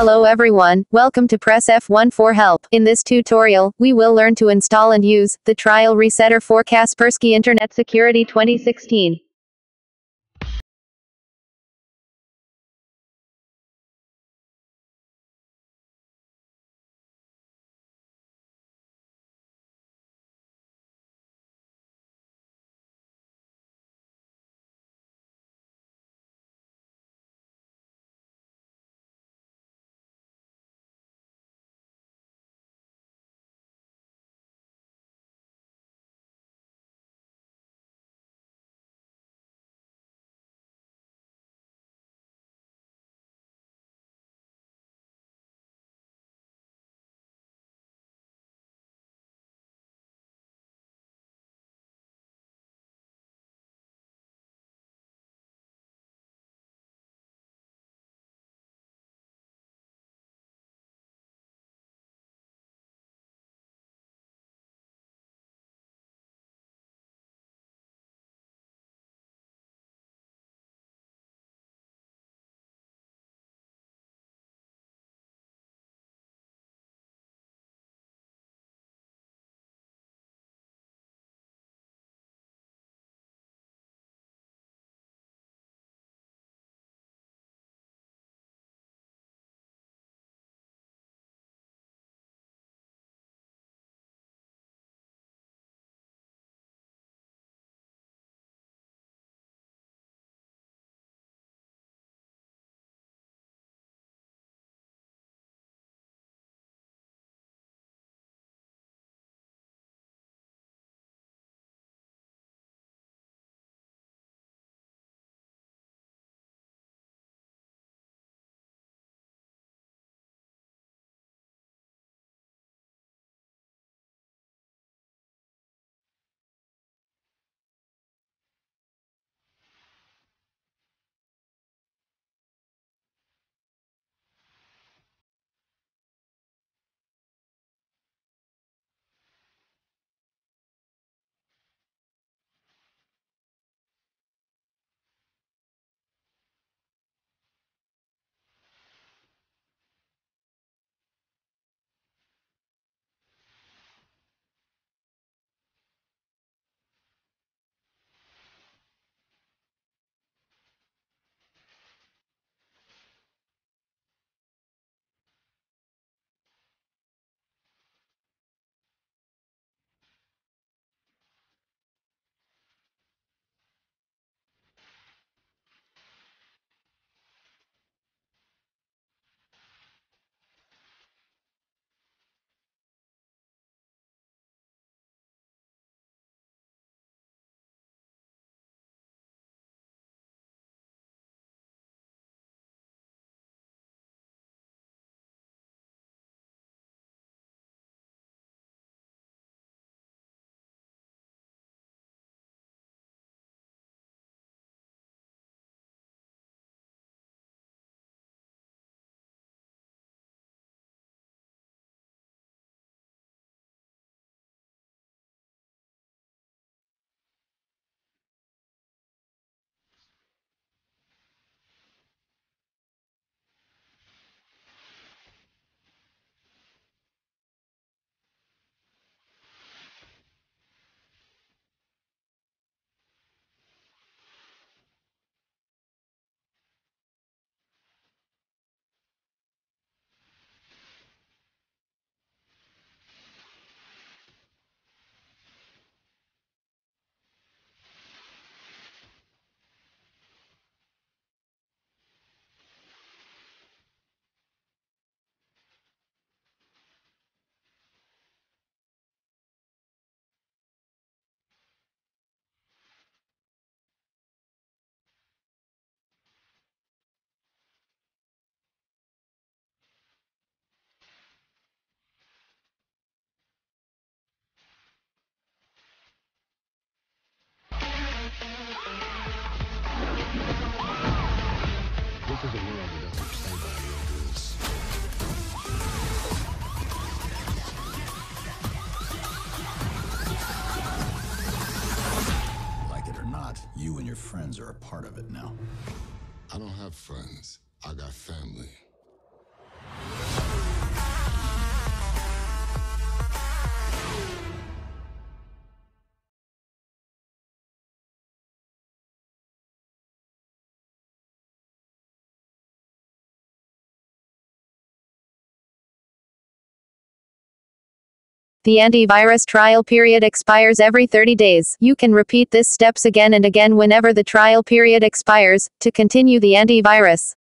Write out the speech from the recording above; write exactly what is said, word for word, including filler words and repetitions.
Hello everyone, welcome to press F one for help. In this tutorial, we will learn to install and use the trial resetter for Kaspersky Internet Security twenty sixteen. This is a world that doesn't play by your rules. Like it or not, you and your friends are a part of it now. I don't have friends. I got family. The antivirus trial period expires every thirty days. You can repeat this steps again and again whenever the trial period expires, to continue the antivirus.